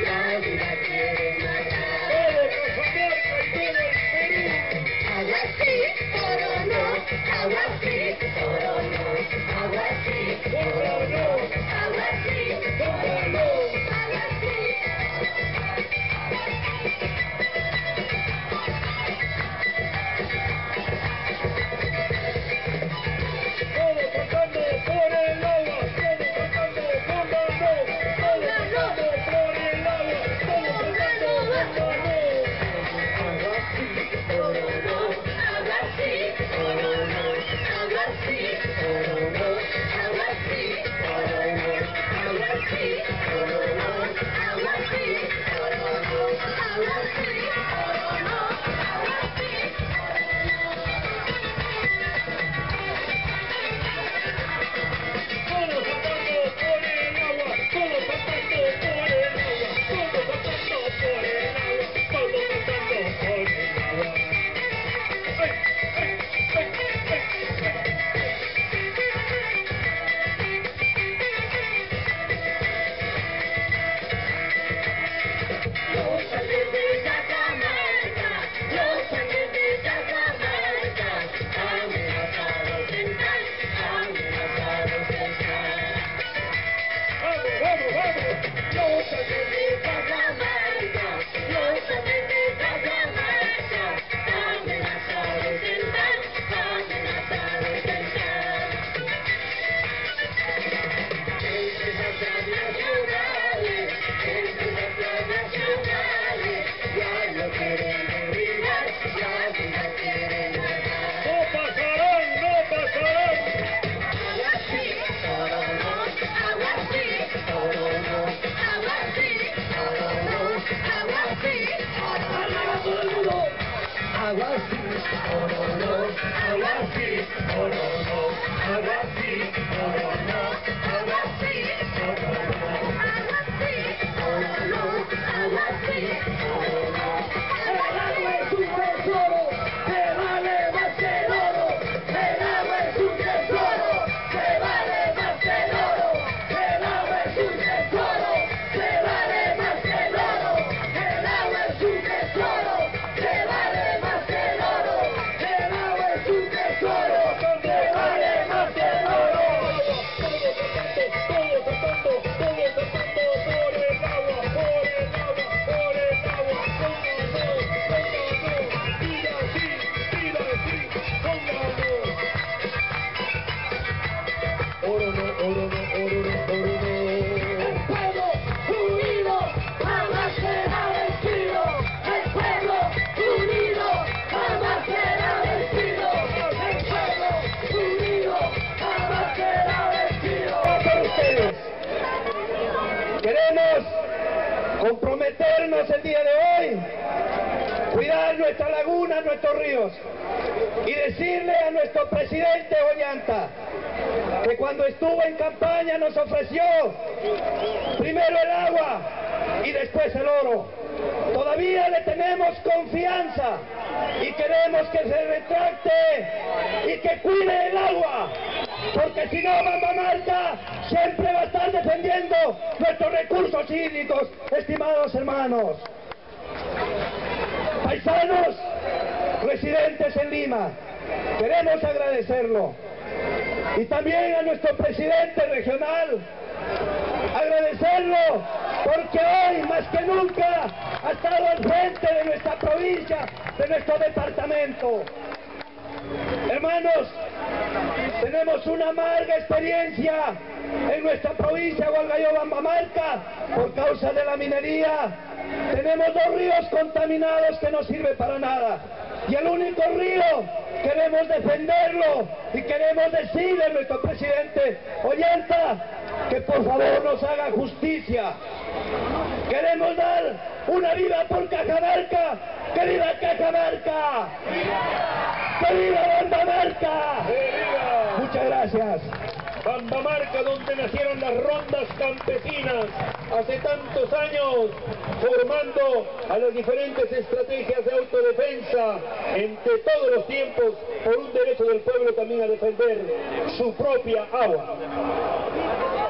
la vida quiere matar. Agua sí, oro no, agua sí, oro no, agua sí, oro no, agua sí, oro no, agua sí. Todos cantando por el agua, todos cantando pónganlo, todos cantando por el agua, todos cantando pónganlo. Agua sí, oro no, agua sí, oro no, agua sí, oro no, agua sí, oro no, agua sí, oro no, agua sí, oro no, agua sí, oro no, agua sí. Todos cantando por el agua, todos cantando por el agua, todos cantando por el agua, todos cantando por el agua. ¡Ay, ay, ay, ay, ay! Yo salí de Cajamarca, yo salí de Cajamarca, amenazado central, amenazado central. ¡Vamos, vamos, vamos! Yo salí de Cajamarca, yo salí de Cajamarca, amenazado central, amenazado central. Empresas nacionales, empresas nacionales, ya no quieren derribar, ya no quieren matar. ¡No pasarán, no pasarán! Agua sí, oro no, agua sí, oro no, agua sí, oro no, agua sí, oro no. Todo el mundo. Agua sí, oro no, agua sí, oro no, agua sí, oro no, agua sí, oro no, agua sí, oro no, agua sí, oro no. El agua es un tesoro que vale más que el oro. El agua es un tesoro que vale más que el oro. El agua es un tesoro que vale más que el oro. El agua es un tesoro que vale más que el oro. El agua es un tesoro que vale más que el oro. Todos cantando por el agua, por el agua, por el agua, pónganlo, pónganlo, tira así, pónganlo. Oro no, oro no, oro no, oro no. El pueblo unido jamás será vencido. El pueblo unido jamás será vencido. El pueblo unido jamás será vencido. Para ustedes, queremos comprometernos el día de hoy, cuidar nuestra laguna, nuestros ríos, y decirle a nuestro presidente Ollanta que cuando estuvo en campaña nos ofreció primero el agua y después el oro. Todavía le tenemos confianza y queremos que se retracte y que cuide el agua, porque si no Bambamarca siempre va a estar defendiendo nuestros recursos hídricos, estimados hermanos. Paisanos, residentes en Lima, queremos agradecerlo. Y también a nuestro presidente regional, agradecerlo porque hoy más que nunca ha estado al frente de nuestra provincia, de nuestro departamento. Hermanos, tenemos una amarga experiencia en nuestra provincia de Hualgayobo-Bambamarca por causa de la minería. Tenemos 2 ríos contaminados que no sirven para nada. Y el único río queremos defenderlo y queremos decirle a nuestro presidente Ollanta que por favor nos haga justicia. Queremos dar una viva por Cajamarca. ¡Que viva Cajamarca! ¡Que viva Bambamarca! Muchas gracias. Bambamarca, donde nacieron las rondas campesinas hace tantos años, formando a las diferentes estrategias de autodefensa entre todos los tiempos por un derecho del pueblo también a defender su propia agua.